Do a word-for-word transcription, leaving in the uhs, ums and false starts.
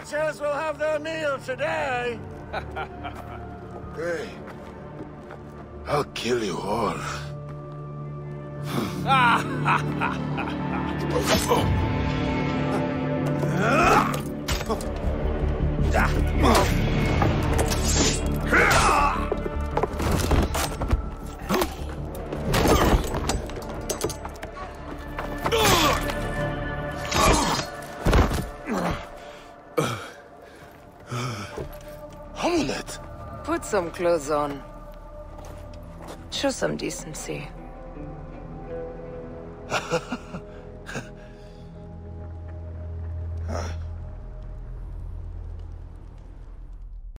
creatures will have their meal today. Hey, I'll kill you all. Omelette. Put some clothes on. Show some decency. Huh.